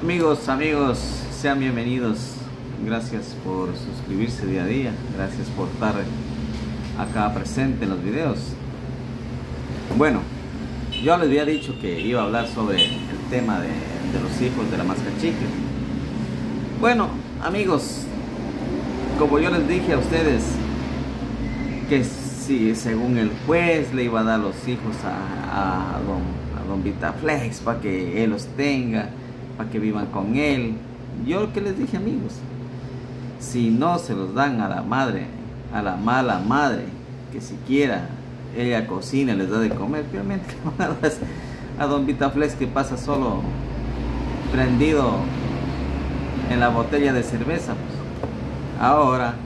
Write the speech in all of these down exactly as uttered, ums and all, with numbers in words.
Amigos, amigos, sean bienvenidos. Gracias por suscribirse día a día. Gracias por estar acá presente en los videos. Bueno, yo les había dicho que iba a hablar sobre el tema de, de los hijos de la mascachicle. Bueno, amigos, como yo les dije a ustedes, que si según el juez le iba a dar los hijos a, a don, a don Vitaflex para que él los tenga, para que vivan con él. Yo lo que les dije, amigos, si no se los dan a la madre, a la mala madre, que siquiera ella cocina y les da de comer, realmente a don Vitaflex, que pasa solo prendido en la botella de cerveza. Pues ahora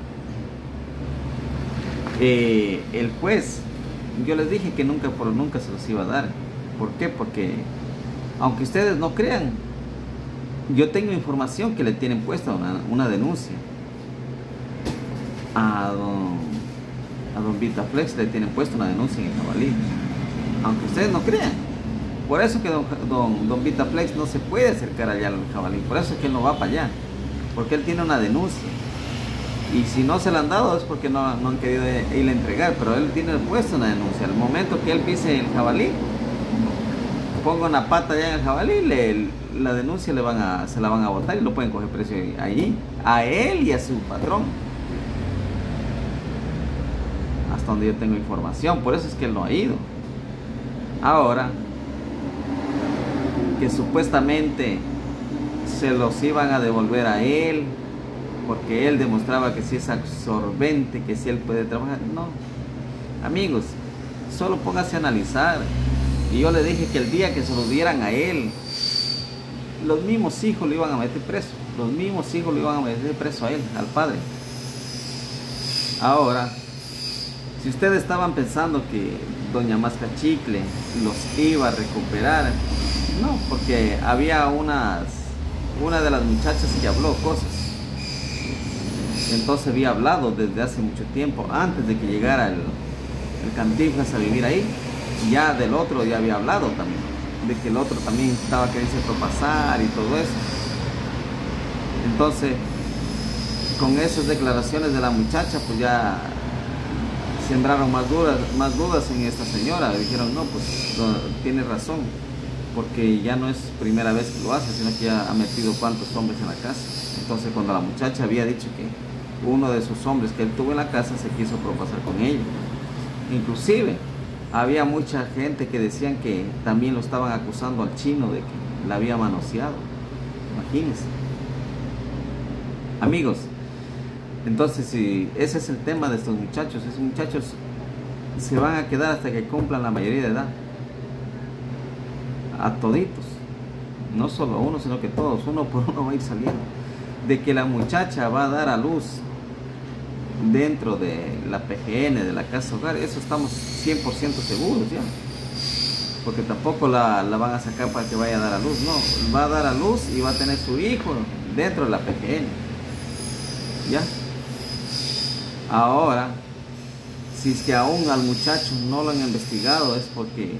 eh, el juez, yo les dije que nunca por nunca se los iba a dar. ¿Por qué? Porque aunque ustedes no crean, yo tengo información que le tienen puesta una, una denuncia a don, a don Vitaflex, le tienen puesta una denuncia en el Jabalí, aunque ustedes no crean. Por eso que don, don, don Vitaflex no se puede acercar allá al Jabalí, por eso es que él no va para allá, porque él tiene una denuncia, y si no se la han dado es porque no, no han querido ir a entregar, pero él tiene puesta una denuncia. Al momento que él pise el Jabalí, ponga una pata allá en el Jabalí, le, la denuncia le van a, se la van a botar y lo pueden coger preso allí, a él y a su patrón, hasta donde yo tengo información. Por eso es que él no ha ido. Ahora que supuestamente se los iban a devolver a él porque él demostraba que si es absorbente, que si él puede trabajar, no, amigos, solo póngase a analizar. Y yo le dije que el día que se los dieran a él, los mismos hijos lo iban a meter preso. Los mismos hijos lo iban a meter preso a él, al padre. Ahora, si ustedes estaban pensando que doña Mascachicle los iba a recuperar, no, porque había unas, una de las muchachas que habló cosas. Entonces había hablado desde hace mucho tiempo, antes de que llegara el, el Cantinflas a vivir ahí. Ya del otro ya había hablado también, de que el otro también estaba queriendo propasar y todo eso. Entonces, con esas declaraciones de la muchacha, pues ya sembraron más dudas, más dudas en esta señora. Dijeron, no, pues no, tiene razón, porque ya no es primera vez que lo hace, sino que ya ha metido cuantos hombres en la casa. Entonces, cuando la muchacha había dicho que uno de sus hombres que él tuvo en la casa se quiso propasar con ella, inclusive había mucha gente que decían que también lo estaban acusando al chino de que la había manoseado. Imagínense, amigos. Entonces, si ese es el tema de estos muchachos, esos muchachos se van a quedar hasta que cumplan la mayoría de edad, a toditos, no solo uno, sino que todos, uno por uno va a ir saliendo. De que la muchacha va a dar a luz dentro de la P G N, de la casa hogar, eso estamos cien por ciento seguros ya, porque tampoco la, la van a sacar para que vaya a dar a luz, no, va a dar a luz y va a tener su hijo dentro de la P G N, ya. Ahora, si es que aún al muchacho no lo han investigado, es porque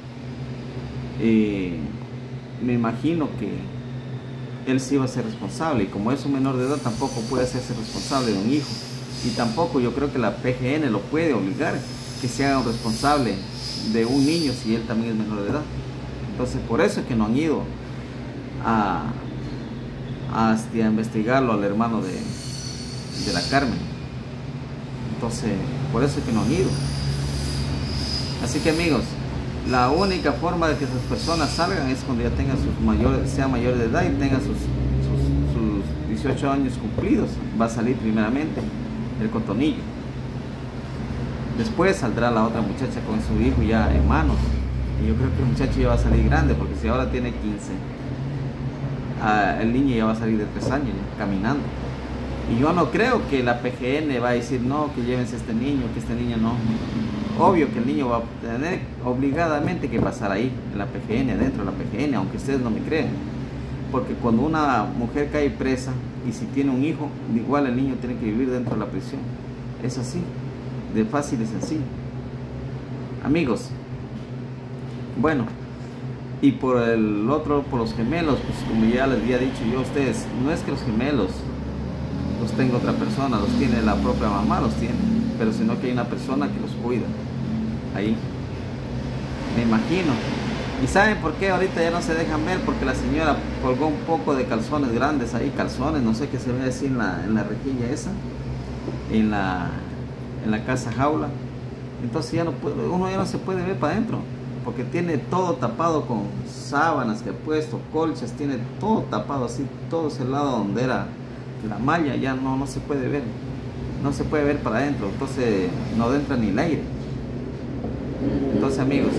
eh, me imagino que él sí va a ser responsable, y como es un menor de edad tampoco puede hacerse responsable de un hijo. Y tampoco yo creo que la P G N lo puede obligar que se haga un responsable de un niño si él también es menor de edad. Entonces, por eso es que no han ido a, a, a investigarlo al hermano de, de la Carmen. Entonces, por eso es que no han ido. Así que, amigos, la única forma de que esas personas salgan es cuando ya tengan sus mayores, sean mayores de edad y tengan sus, sus, sus dieciocho años cumplidos. Va a salir primeramente el Cotonillo. Después saldrá la otra muchacha con su hijo ya en manos. Y yo creo que el muchacho ya va a salir grande, porque si ahora tiene quince, uh, el niño ya va a salir de tres años ya, caminando. Y yo no creo que la P G N va a decir, no, que llévense a este niño, que este niño no. Obvio que el niño va a tener obligadamente que pasar ahí, en la P G N, dentro de la P G N, aunque ustedes no me crean. Porque cuando una mujer cae presa y si tiene un hijo, igual el niño tiene que vivir dentro de la prisión. Es así, de fácil y sencillo. Amigos, bueno, Y por el otro, por los gemelos, pues como ya les había dicho yo a ustedes, no es que los gemelos los tenga otra persona, los tiene la propia mamá, los tiene, pero sino que hay una persona que los cuida, ahí, me imagino. ¿Y saben por qué ahorita ya no se dejan ver? Porque la señora colgó un poco de calzones grandes ahí, calzones, no sé qué se ve así en la, en la rejilla esa, en la, en la casa jaula. Entonces ya no puede, uno ya no se puede ver para adentro, porque tiene todo tapado con sábanas que ha puesto, colchas, tiene todo tapado así, todo ese lado donde era la malla, ya no, no se puede ver, no se puede ver para adentro, entonces no entra ni el aire. Entonces, amigos,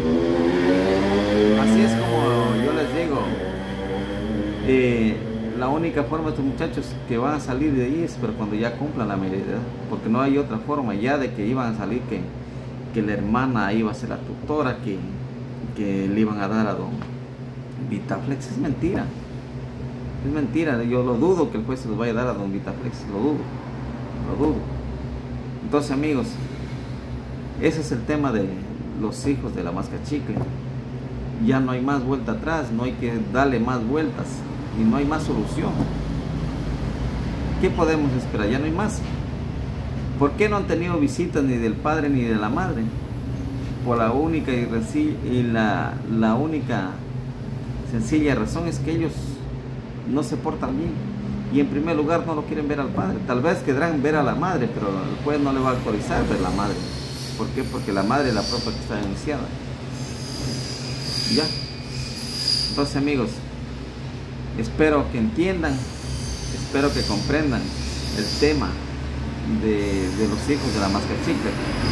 así es como yo les digo, eh, la única forma de estos muchachos que van a salir de ahí es pero cuando ya cumplan la mayoría de edad, porque no hay otra forma ya de que iban a salir que, que la hermana iba a ser la tutora, que, que le iban a dar a don Vitaflex. Es mentira, es mentira, yo lo dudo que el juez se los vaya a dar a don Vitaflex, lo dudo, lo dudo. Entonces, amigos, ese es el tema de los hijos de la mascachicle. Ya no hay más vuelta atrás, no hay que darle más vueltas y no hay más solución. ¿Qué podemos esperar? Ya no hay más. ¿Por qué no han tenido visitas ni del padre ni de la madre? Por la única y, y la, la única sencilla razón es que ellos no se portan bien y en primer lugar no lo quieren ver al padre. Tal vez querrán ver a la madre, pero el juez no le va a autorizar ver la madre. ¿Por qué? Porque la madre es la propia que está denunciada. Ya. Entonces, amigos, espero que entiendan, espero que comprendan el tema de, de los hijos de la mascachicle.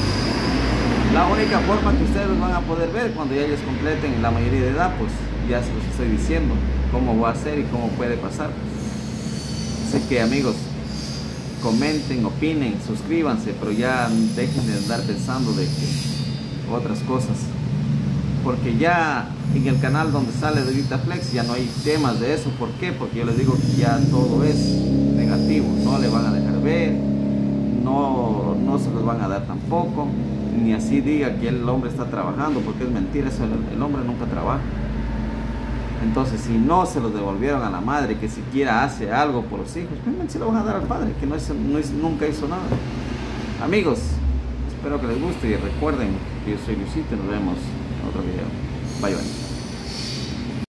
La única forma que ustedes los van a poder ver cuando ya ellos completen la mayoría de edad, pues ya se los estoy diciendo cómo va a ser y cómo puede pasar. Así que, amigos, comenten, opinen, suscríbanse, pero ya dejen de andar pensando de que otras cosas, porque ya en el canal donde sale de Vitaflex ya no hay temas de eso. ¿Por qué? Porque yo les digo que ya todo es negativo, no le van a dejar ver, no, no se los van a dar tampoco, ni así diga que el hombre está trabajando, porque es mentira, eso, el, el hombre nunca trabaja. Entonces, si no se los devolvieron a la madre, que siquiera hace algo por los hijos, pues se lo van a dar al padre, que no es, no es, nunca hizo nada. Amigos, espero que les guste y recuerden que yo soy Luisito y nos vemos en otro video. Bye, bye.